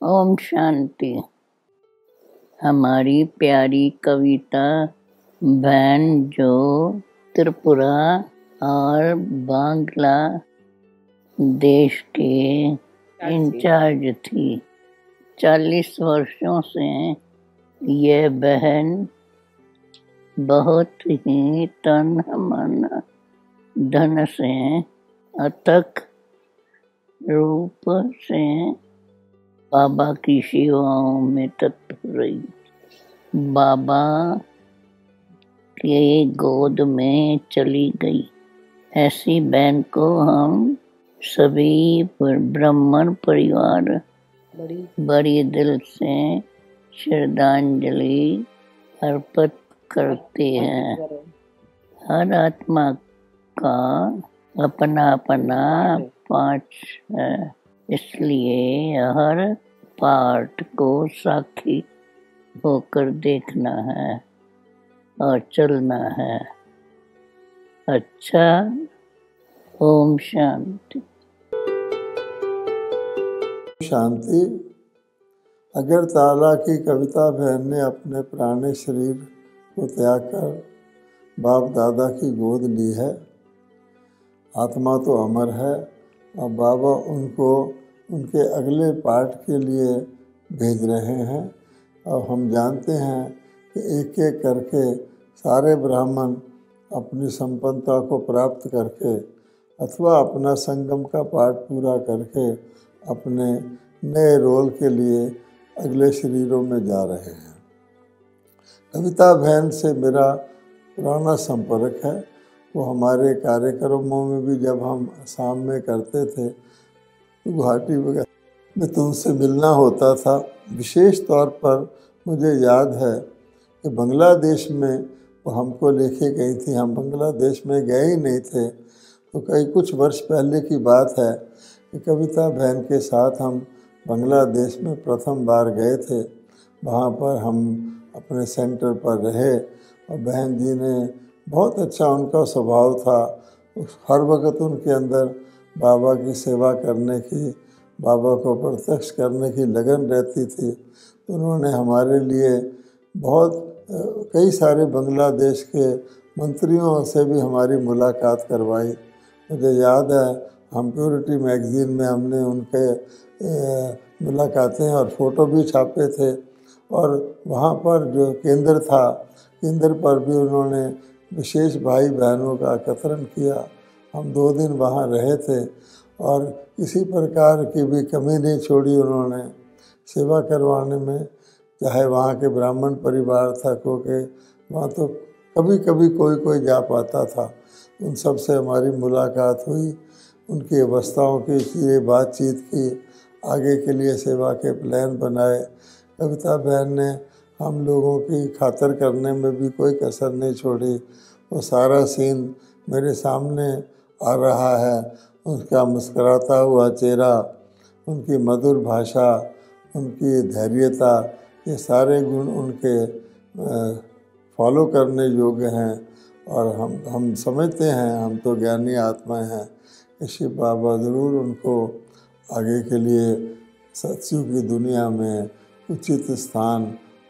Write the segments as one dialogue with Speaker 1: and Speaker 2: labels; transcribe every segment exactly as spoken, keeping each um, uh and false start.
Speaker 1: ओम शांति। हमारी प्यारी कविता बहन जो त्रिपुरा और बांग्ला देश के इंचार्ज थी, चालीस वर्षों से यह बहन बहुत ही तन मन धन से अथक रूप से बाबा की सेवाओं में तत्पर रही। बाबा के गोद में चली गई। ऐसी बहन को हम सभी ब्राह्मण परिवार बड़ी बड़ी दिल से श्रद्धांजलि अर्पित करते हैं। हर आत्मा का अपना अपना पाठ है, इसलिए हर पाठ को साक्षी होकर देखना है और चलना है। अच्छा, ओम शांति।
Speaker 2: शांति। अगरतला की कविता बहन ने अपने पुराने शरीर को त्याग कर बाप दादा की गोद ली है। आत्मा तो अमर है और बाबा उनको उनके अगले पाठ के लिए भेज रहे हैं। और हम जानते हैं कि एक एक करके सारे ब्राह्मण अपनी संपन्नता को प्राप्त करके अथवा अपना संगम का पाठ पूरा करके अपने नए रोल के लिए अगले शरीरों में जा रहे हैं। कविता बहन से मेरा पुराना संपर्क है। वो हमारे कार्यक्रमों में भी जब हम शाम में करते थे तो गुवाहाटी वगैरह में तो उनसे मिलना होता था। विशेष तौर पर मुझे याद है कि बांग्लादेश में वो हमको लेके गई थी। हम बांग्लादेश में गए ही नहीं थे, तो कई कुछ वर्ष पहले की बात है कि कविता बहन के साथ हम बांग्लादेश में प्रथम बार गए थे। वहाँ पर हम अपने सेंटर पर रहे और बहन जी ने बहुत अच्छा उनका स्वभाव था। हर वक्त उनके अंदर बाबा की सेवा करने की, बाबा को प्रत्यक्ष करने की लगन रहती थी। उन्होंने हमारे लिए बहुत कई सारे बांग्लादेश के मंत्रियों से भी हमारी मुलाकात करवाई। मुझे याद है हम प्योरिटी मैगज़ीन में हमने उनके मुलाकातें और फ़ोटो भी छापे थे। और वहाँ पर जो केंद्र था, केंद्र पर भी उन्होंने विशेष भाई बहनों का एकत्रण किया। हम दो दिन वहाँ रहे थे और किसी प्रकार की भी कमी नहीं छोड़ी उन्होंने सेवा करवाने में। चाहे वहाँ के ब्राह्मण परिवार था, क्योंकि वहाँ तो कभी कभी कोई कोई जा पाता था। उन सब से हमारी मुलाकात हुई, उनकी अवस्थाओं की की बातचीत की, आगे के लिए सेवा के प्लान बनाए। कविता बहन ने हम लोगों की खातिर करने में भी कोई कसर नहीं छोड़ी। वो सारा सीन मेरे सामने आ रहा है। उसका मुस्कुराता हुआ चेहरा, उनकी मधुर भाषा, उनकी धैर्यता, ये सारे गुण उनके फॉलो करने योग्य हैं। और हम हम समझते हैं, हम तो ज्ञानी आत्माएं हैं, कि शिव बाबा ज़रूर उनको आगे के लिए सत्सुग की दुनिया में उचित स्थान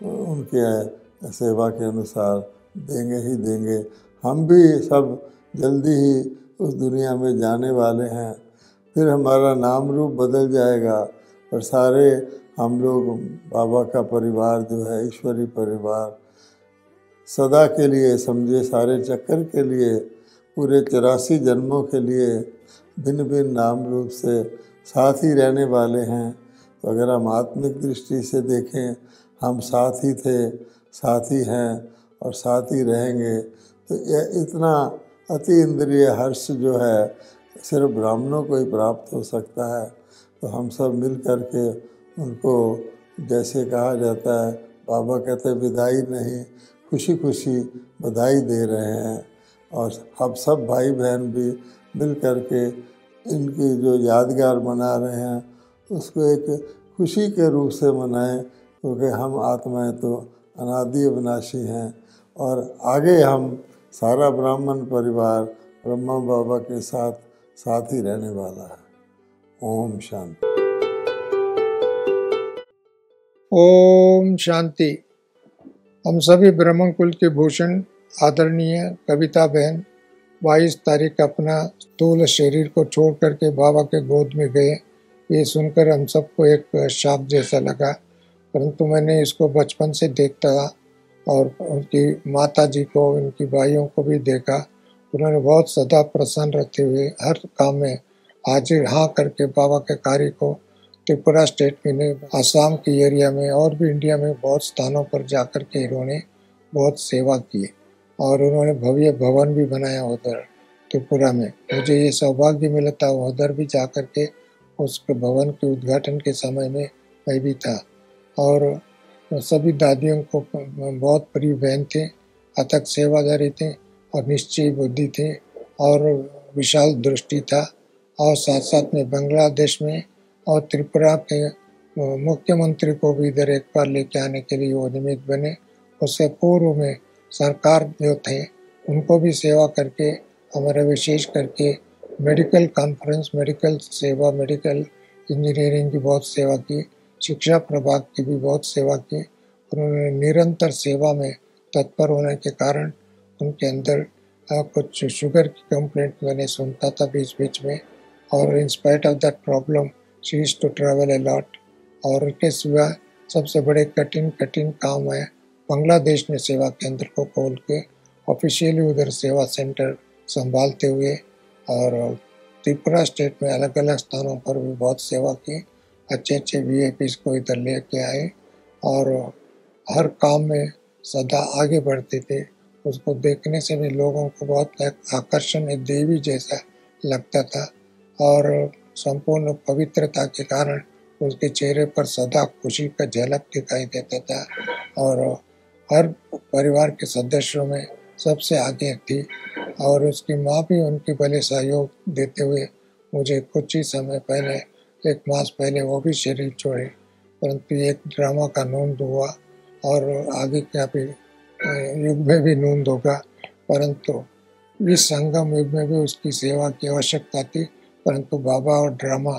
Speaker 2: उनके सेवा के अनुसार देंगे ही देंगे। हम भी सब जल्दी ही उस दुनिया में जाने वाले हैं। फिर हमारा नाम रूप बदल जाएगा, पर सारे हम लोग बाबा का परिवार जो है, ईश्वरी परिवार, सदा के लिए समझे, सारे चक्कर के लिए, पूरे चौरासी जन्मों के लिए भिन्न भिन्न नाम रूप से साथ ही रहने वाले हैं। तो अगर हम आत्मिक दृष्टि से देखें, हम साथ ही थे, साथ ही हैं और साथ ही रहेंगे। तो यह इतना अति इंद्रिय हर्ष जो है सिर्फ ब्राह्मणों को ही प्राप्त हो सकता है। तो हम सब मिल कर के उनको, जैसे कहा जाता है, बाबा कहते विदाई नहीं, खुशी खुशी बधाई दे रहे हैं। और हम सब भाई बहन भी मिल कर के इनकी जो यादगार मना रहे हैं उसको एक खुशी के रूप से मनाएं, क्योंकि हम आत्माएं तो अनादि अविनाशी हैं। और आगे हम सारा ब्राह्मण परिवार ब्रह्मा बाबा के साथ साथ ही रहने वाला है। ओम शांति।
Speaker 3: ओम शांति। हम सभी ब्राह्मण कुल के भूषण आदरणीय कविता बहन बाईस तारीख अपना स्थूल शरीर को छोड़ करके बाबा के गोद में गए। ये सुनकर हम सबको एक शाप जैसा लगा, परंतु मैंने इसको बचपन से देखता और उनकी माता जी को, उनकी भाइयों को भी देखा। उन्होंने बहुत सदा प्रसन्न रहते हुए हर काम में हाजिर हाँ करके बाबा के कार्य को त्रिपुरा स्टेट में, आसाम के एरिया में और भी इंडिया में बहुत स्थानों पर जाकर के इन्होंने बहुत सेवा की और उन्होंने भव्य भवन भी बनाया उधर त्रिपुरा में। मुझे ये सौभाग्य मिला था उधर भी जाकर के उस भवन के उद्घाटन के समय में मैं भी था। और सभी दादियों को बहुत प्रिय बहन थे, अथक सेवादारी थे और निश्चयी बुद्धि थे और विशाल दृष्टि था। और साथ साथ में बांग्लादेश में और त्रिपुरा के मुख्यमंत्री को भी इधर एक बार लेके आने के लिए वो निमित्त बने। उससे पूर्व में सरकार जो थे उनको भी सेवा करके हमारा विशेष करके मेडिकल कॉन्फ्रेंस, मेडिकल सेवा, मेडिकल इंजीनियरिंग की बहुत सेवा की, शिक्षा प्रभाग की भी बहुत सेवा की। उन्होंने निरंतर सेवा में तत्पर होने के कारण उनके अंदर कुछ शुगर की कंप्लेंट मैंने सुनता था बीच बीच में, और in spite of that problem she used to travel a lot. और उनके सिवा सबसे बड़े कठिन कठिन काम है बांग्लादेश में सेवा केंद्र को खोल के ऑफिशियली उधर सेवा सेंटर संभालते हुए, और त्रिपुरा स्टेट में अलग अलग स्थानों पर भी बहुत सेवा की। अच्छे अच्छे वी आई पीज़ को इधर लेके आए और हर काम में सदा आगे बढ़ते थे। उसको देखने से भी लोगों को बहुत आकर्षण, एक देवी जैसा लगता था और संपूर्ण पवित्रता के कारण उसके चेहरे पर सदा खुशी का झलक दिखाई देता था और हर परिवार के सदस्यों में सबसे आगे थी। और उसकी माँ भी उनके भले सहयोग देते हुए मुझे कुछ ही समय पहले, एक मास पहले वो भी शरीर छोड़े, परंतु एक ड्रामा का नूंद हुआ और आगे क्या भी युग में भी नूंद होगा, परंतु इस संगम युग में भी उसकी सेवा की आवश्यकता थी। परंतु बाबा और ड्रामा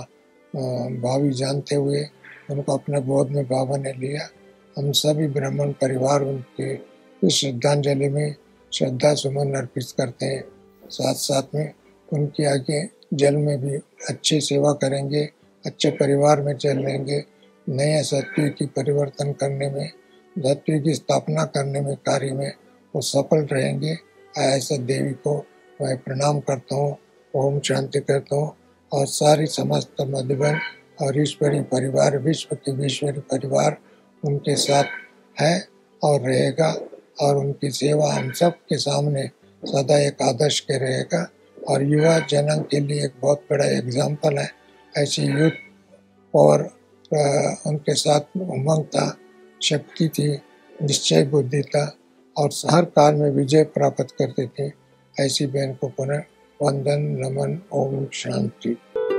Speaker 3: भावी जानते हुए उनको अपने गोद में बाबा ने लिया। हम सभी ब्राह्मण परिवार उनके इस श्रद्धांजलि में श्रद्धा सुमन अर्पित करते हैं। साथ साथ में उनके आगे जल में भी अच्छी सेवा करेंगे, अच्छे परिवार में चल लेंगे, नए सत्य की परिवर्तन करने में, सत्य की स्थापना करने में, कार्य में वो सफल रहेंगे। ऐसे देवी को मैं प्रणाम करता हूँ, ओम शांति करता हूँ। और सारी समस्त मधुबन और ईश्वरी परिवार, विश्व के ईश्वरी परिवार उनके साथ है और रहेगा और उनकी सेवा हम सब के सामने सदा एक आदर्श के रहेगा और युवा जन के लिए एक बहुत बड़ा एग्जाम्पल है। ऐसी यूथ और उनके साथ उमंग था, शक्ति थी, निश्चय बुद्धि था और हर काल में विजय प्राप्त करते थे। ऐसी बहन को पुनः वंदन, नमन। ओम शांति।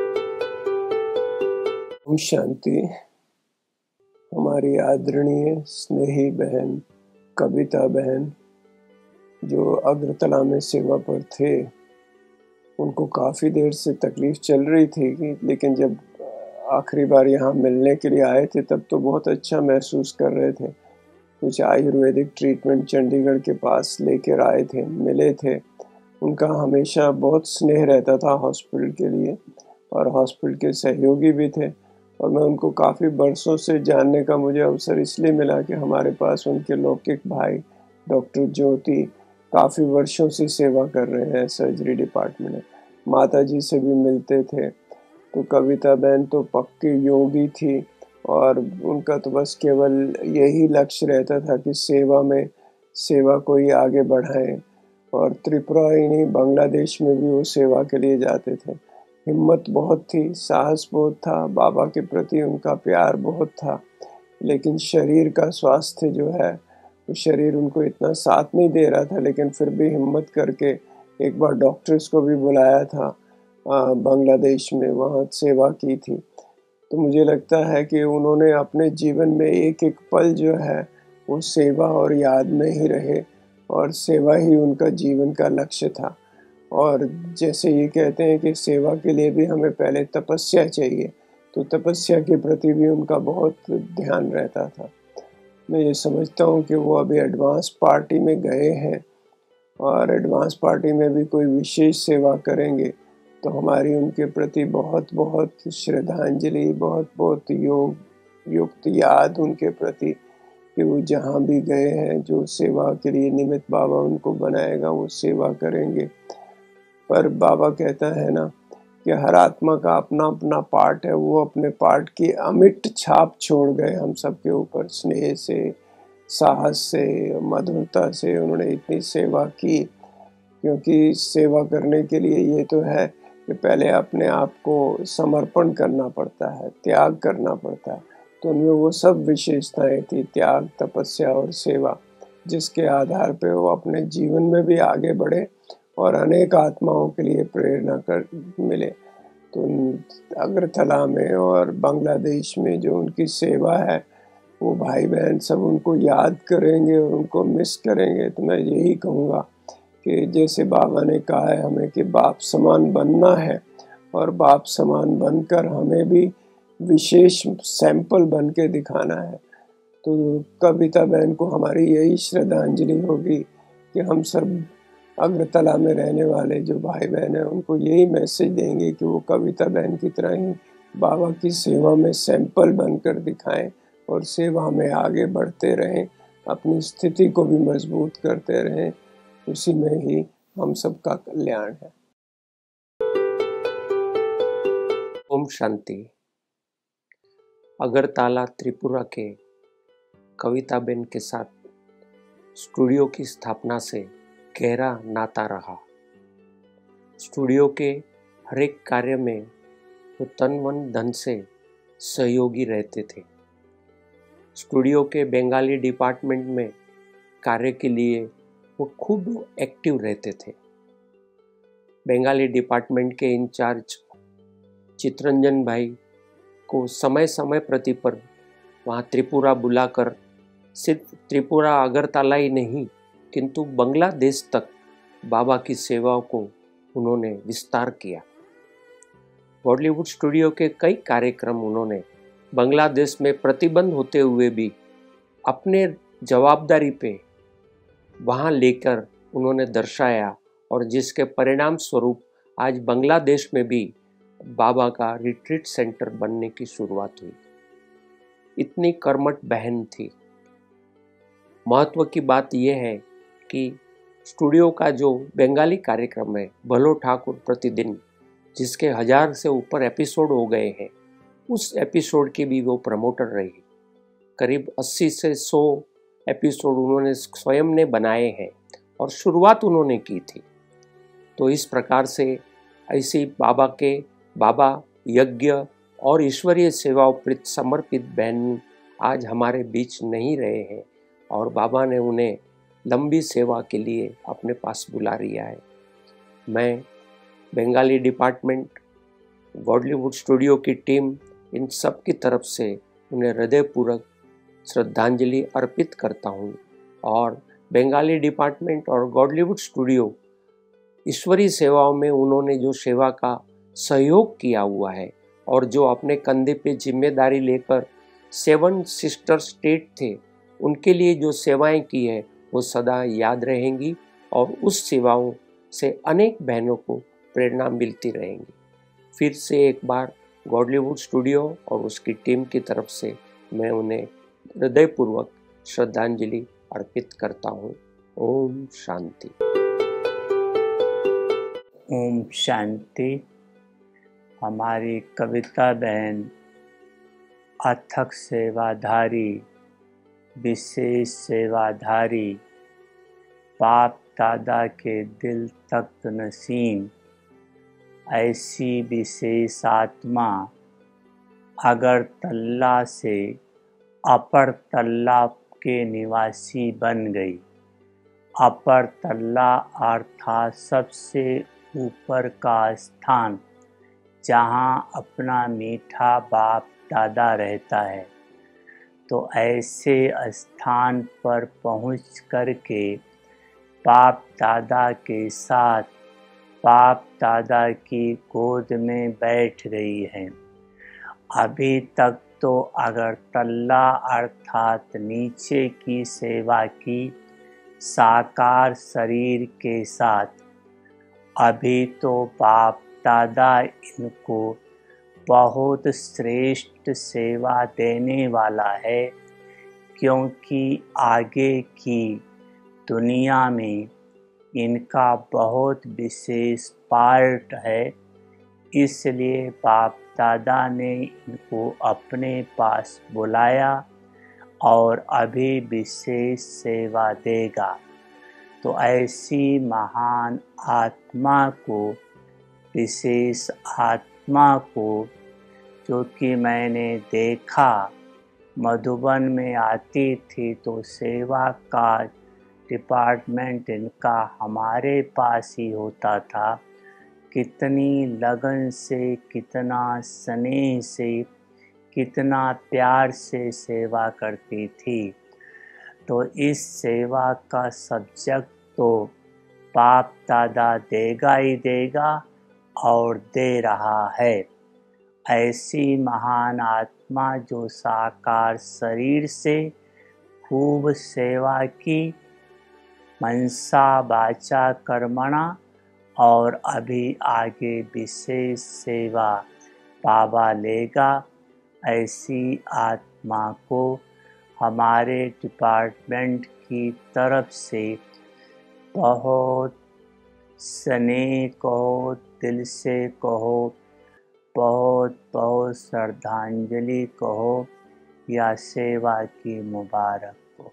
Speaker 4: ओम शांति। हमारी आदरणीय स्नेही बहन कविता बहन जो अग्रतला में सेवा पर थे, उनको काफ़ी देर से तकलीफ़ चल रही थी, लेकिन जब आखिरी बार यहाँ मिलने के लिए आए थे तब तो बहुत अच्छा महसूस कर रहे थे। कुछ आयुर्वेदिक ट्रीटमेंट चंडीगढ़ के पास लेकर आए थे, मिले थे। उनका हमेशा बहुत स्नेह रहता था हॉस्पिटल के लिए और हॉस्पिटल के सहयोगी भी थे और मैं उनको काफ़ी बरसों से जानने का मुझे अवसर इसलिए मिला कि हमारे पास उनके लौकिक भाई डॉक्टर ज्योति काफ़ी वर्षों से सेवा कर रहे हैं सर्जरी डिपार्टमेंट में। माता जी से भी मिलते थे। तो कविता बहन तो पक्की योगी थी और उनका तो बस केवल यही लक्ष्य रहता था कि सेवा में सेवा को ही आगे बढ़ाएं और त्रिपुरा ही नहीं बांग्लादेश में भी वो सेवा के लिए जाते थे। हिम्मत बहुत थी, साहस बहुत था, बाबा के प्रति उनका प्यार बहुत था, लेकिन शरीर का स्वास्थ्य जो है वो शरीर उनको इतना साथ नहीं दे रहा था। लेकिन फिर भी हिम्मत करके एक बार डॉक्टर्स को भी बुलाया था बांग्लादेश में, वहाँ सेवा की थी। तो मुझे लगता है कि उन्होंने अपने जीवन में एक एक पल जो है वो सेवा और याद में ही रहे और सेवा ही उनका जीवन का लक्ष्य था। और जैसे ये कहते हैं कि सेवा के लिए भी हमें पहले तपस्या चाहिए, तो तपस्या के प्रति भी उनका बहुत ध्यान रहता था। मैं ये समझता हूँ कि वो अभी एडवांस पार्टी में गए हैं और एडवांस पार्टी में भी कोई विशेष सेवा करेंगे तो हमारी उनके प्रति बहुत बहुत श्रद्धांजलि, बहुत बहुत योग युक्त याद उनके प्रति कि वो जहाँ भी गए हैं, जो सेवा के लिए निमित्त बाबा उनको बनाएगा वो सेवा करेंगे। पर बाबा कहता है ना कि हर आत्मा का अपना अपना पार्ट है, वो अपने पार्ट की अमिट छाप छोड़ गए हम सबके ऊपर। स्नेह से, साहस से, मधुरता से उन्होंने इतनी सेवा की, क्योंकि सेवा करने के लिए ये तो है कि पहले अपने आप को समर्पण करना पड़ता है, त्याग करना पड़ता है। तो उनमें वो सब विशेषताएं थी, त्याग, तपस्या और सेवा, जिसके आधार पे वो अपने जीवन में भी आगे बढ़े और अनेक आत्माओं के लिए प्रेरणा कर मिले। तो अगरतला में और बांग्लादेश में जो उनकी सेवा है, वो भाई बहन सब उनको याद करेंगे और उनको मिस करेंगे। तो मैं यही कहूँगा कि जैसे बाबा ने कहा है हमें कि बाप समान बनना है, और बाप समान बनकर हमें भी विशेष सैंपल बन के दिखाना है। तो कविता बहन को हमारी यही श्रद्धांजलि होगी कि हम सब अग्रतला में रहने वाले जो भाई बहन हैं उनको यही मैसेज देंगे कि वो कविता बहन की तरह ही बाबा की सेवा में सैंपल बनकर दिखाएं और सेवा में आगे बढ़ते रहें, अपनी स्थिति को भी मजबूत करते रहें। उसी में ही हम सबका कल्याण है।
Speaker 5: ओम शांति। अगरतला त्रिपुरा के कविताबेन के साथ स्टूडियो की स्थापना से गहरा नाता रहा। स्टूडियो के हर एक कार्य में वो तन मन धन से सहयोगी रहते थे। स्टूडियो के बंगाली डिपार्टमेंट में कार्य के लिए वो खूब एक्टिव रहते थे। बंगाली डिपार्टमेंट के इंचार्ज चित्रंजन भाई को समय समय प्रति पर वहाँ त्रिपुरा बुलाकर सिर्फ त्रिपुरा अगरतला ही नहीं किंतु बांग्लादेश तक बाबा की सेवाओं को उन्होंने विस्तार किया। बॉलीवुड स्टूडियो के कई कार्यक्रम उन्होंने बांग्लादेश में प्रतिबंध होते हुए भी अपने जवाबदारी पे वहाँ लेकर उन्होंने दर्शाया, और जिसके परिणाम स्वरूप आज बांग्लादेश में भी बाबा का रिट्रीट सेंटर बनने की शुरुआत हुई। इतनी कर्मठ बहन थी। महत्व की बात यह है कि स्टूडियो का जो बंगाली कार्यक्रम है भलो ठाकुर प्रतिदिन, जिसके हजार से ऊपर एपिसोड हो गए हैं, उस एपिसोड की भी वो प्रमोटर रही। करीब अस्सी से सौ एपिसोड उन्होंने स्वयं ने बनाए हैं और शुरुआत उन्होंने की थी। तो इस प्रकार से ऐसी बाबा के बाबा यज्ञ और ईश्वरीय सेवाओं प्रति समर्पित बहन आज हमारे बीच नहीं रहे हैं, और बाबा ने उन्हें लंबी सेवा के लिए अपने पास बुला लिया है। मैं बंगाली डिपार्टमेंट, बॉलीवुड स्टूडियो की टीम, इन सब की तरफ से उन्हें हृदयपूर्वक श्रद्धांजलि अर्पित करता हूँ। और बंगाली डिपार्टमेंट और बॉलीवुड स्टूडियो ईश्वरीय सेवाओं में उन्होंने जो सेवा का सहयोग किया हुआ है और जो अपने कंधे पे जिम्मेदारी लेकर सेवन सिस्टर स्टेट थे उनके लिए जो सेवाएं की है वो सदा याद रहेंगी, और उस सेवाओं से अनेक बहनों को प्रेरणा मिलती रहेंगी। फिर से एक बार बॉलीवुड स्टूडियो और उसकी टीम की तरफ से मैं उन्हें हृदयपूर्वक श्रद्धांजलि अर्पित करता हूँ। ओम शांति।
Speaker 6: ओम शांति। हमारी कविता बहन अथक सेवाधारी, विशेष सेवाधारी, बाप दादा के दिल तख्त नसीम, ऐसी विशेष आत्मा अगरतला से अपर तल्ला के निवासी बन गई। अपर तल्ला अर्थात सबसे ऊपर का स्थान, जहाँ अपना मीठा बाप दादा रहता है। तो ऐसे स्थान पर पहुँच कर के बाप दादा के साथ बाप दादा की गोद में बैठ गई है अभी तक तो अगरतला अर्थात नीचे की सेवा की साकार शरीर के साथ। अभी तो बाप दादा इनको बहुत श्रेष्ठ सेवा देने वाला है, क्योंकि आगे की दुनिया में इनका बहुत विशेष पार्ट है। इसलिए बाप दादा ने इनको अपने पास बुलाया और अभी विशेष सेवा देगा। तो ऐसी महान आत्मा को, विशेष आत्मा को, जो कि मैंने देखा मधुबन में आती थी तो सेवा का डिपार्टमेंट इनका हमारे पास ही होता था। कितनी लगन से, कितना स्नेह से, कितना प्यार से सेवा करती थी। तो इस सेवा का सब्जेक्ट तो बाप दादा देगा ही देगा और दे रहा है। ऐसी महान आत्मा जो साकार शरीर से खूब सेवा की, मनसा वाचा कर्मणा, और अभी आगे विशेष सेवा बाबा लेगा। ऐसी आत्मा को हमारे डिपार्टमेंट की तरफ से बहुत स्नेह कहो, दिल से कहो, बहुत बहुत श्रद्धांजलि कहो या सेवा की मुबारक हो।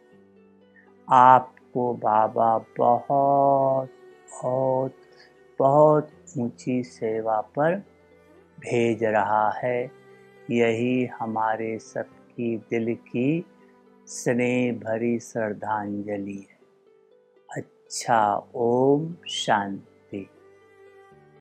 Speaker 6: आपको बाबा बहुत बहुत बहुत ऊंची सेवा पर भेज रहा है। यही हमारे सबकी दिल की स्नेह भरी श्रद्धांजलि है। अच्छा, ओम शांति।